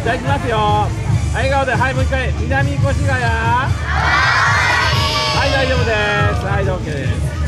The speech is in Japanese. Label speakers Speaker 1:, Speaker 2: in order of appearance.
Speaker 1: じゃあいきますよ。笑顔で、はい、もう一回、南越谷。はい、大丈夫です。はい、OK です。